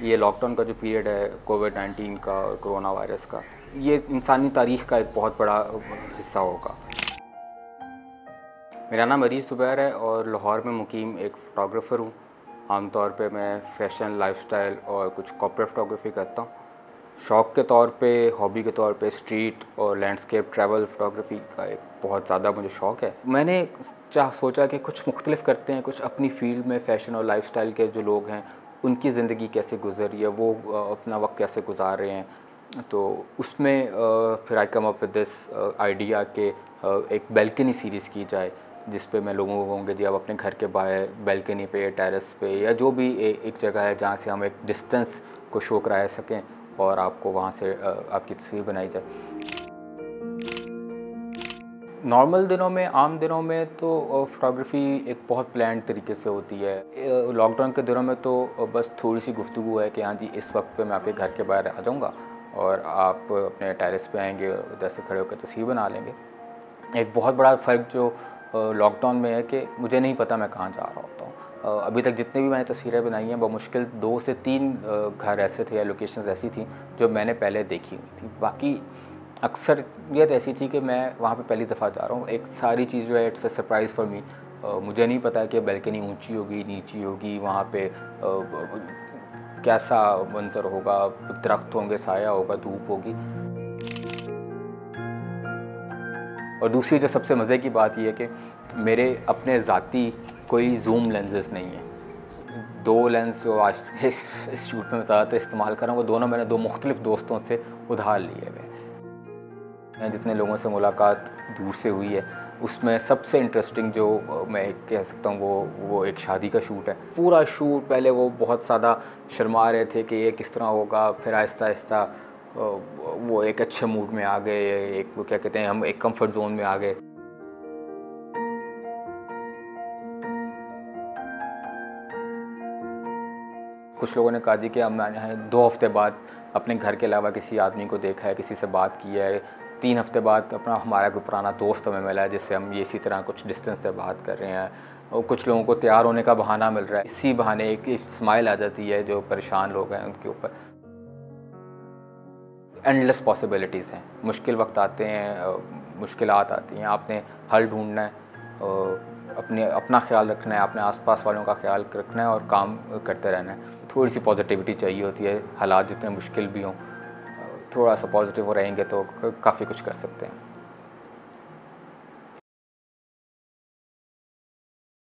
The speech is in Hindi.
ये लॉकडाउन का जो पीरियड है कोविड-19 का और कोरोना वायरस का, ये इंसानी तारीख़ का एक बहुत बड़ा हिस्सा होगा। मेरा नाम अरीज़ ज़ुबैर है और लाहौर में मुकीम एक फ़ोटोग्राफ़र हूँ। आमतौर पे मैं फ़ैशन, लाइफ़स्टाइल और कुछ कॉर्पोरेट फ़ोटोग्राफ़ी करता हूँ। शौक़ के तौर पे, हॉबी के तौर पे स्ट्रीट और लैंडस्केप ट्रैवल फ़ोटोग्राफ़ी का एक बहुत ज़्यादा मुझे शौक़ है। मैंने सोचा कि कुछ मुख्तलिफ़ करते हैं, कुछ अपनी फ़ील्ड में फ़ैशन और लाइफ़स्टाइल के जो लोग हैं, उनकी ज़िंदगी कैसे गुज़री है, वो अपना वक्त कैसे गुज़ार रहे हैं। तो उसमें फिर I come up with this idea कि एक बैल्कनी सीरीज़ की जाए, जिस पे मैं लोगों को कहूँगा जी आप अपने घर के बाहर बैल्कनी पे, टेरेस पे या जो भी एक जगह है जहाँ से हम एक डिस्टेंस को शो करा सकें और आपको वहाँ से आपकी तस्वीर बनाई जाए। नॉर्मल दिनों में, आम दिनों में तो फ़ोटोग्राफ़ी एक बहुत प्लान्ड तरीके से होती है। लॉकडाउन के दिनों में तो बस थोड़ी-सी गुफ्तगू है कि हाँ जी, इस वक्त पे मैं आपके घर के बाहर आ जाऊँगा और आप अपने टेरेस पे आएँगे और उधर से खड़े होकर तस्वीर बना लेंगे। एक बहुत बड़ा फ़र्क जो लॉकडाउन में है कि मुझे नहीं पता मैं कहाँ जा रहा होता हूँ। अभी तक जितनी भी मैंने तस्वीरें बनाई हैं, बमुश्किल 2 से 3 घर ऐसे थे या लोकेशंस ऐसी थी जो मैंने पहले देखी हुई थी। बाकी अक्सरियत ऐसी थी कि मैं वहाँ पे पहली दफ़ा जा रहा हूँ। एक सारी चीज़ जो है it's a surprise for me. मुझे नहीं पता कि बैल्कनी ऊँची होगी, नीची होगी, वहाँ पे कैसा मंज़र होगा, दरख्त होंगे, साया होगा, धूप होगी। और दूसरी जो सबसे मज़े की बात ये है कि मेरे अपने ज़ाती कोई ज़ूम लेंसेज़ नहीं है। 2 लेंस जो आज इस शूट में मैं ज़्यादातर इस्तेमाल कर रहा हूँ, वो दोनों मैंने 2 मुख्तलिफ़ दोस्तों से उधार लिए हुए हैं। जितने लोगों से मुलाकात दूर से हुई है, उसमें सबसे इंटरेस्टिंग जो मैं कह सकता हूँ वो एक शादी का शूट है। पूरा शूट पहले वो बहुत ज़्यादा शर्मा रहे थे कि ये किस तरह होगा, फिर आहिस्ता-आहिस्ता वो एक अच्छे मूड में आ गए, एक वो क्या कहते हैं, हम एक कंफर्ट ज़ोन में आ गए। कुछ लोगों ने कहा जी कि हम मैंने 2 हफ़्ते बाद अपने घर के अलावा किसी आदमी को देखा है, किसी से बात की है। 3 हफ़्ते बाद अपना हमारा कोई पुराना दोस्त हमें मिला है जिससे हम ये इसी तरह कुछ डिस्टेंस से बात कर रहे हैं। और कुछ लोगों को तैयार होने का बहाना मिल रहा है। इसी बहाने एक स्माइल आ जाती है जो परेशान लोग हैं उनके ऊपर। एंडलेस पॉसिबिलिटीज़ हैं। मुश्किल वक्त आते हैं, मुश्किलात आती हैं, आपने हल ढूँढना है, अपना ख़्याल रखना है, अपने आस-पास वालों का ख़्याल रखना है और काम करते रहना है। थोड़ी-सी पॉज़िटिविटी चाहिए होती है, हालात जितने मुश्किल भी हों, थोड़ा-सा पॉज़िटिव रहेंगे तो काफ़ी कुछ कर सकते हैं।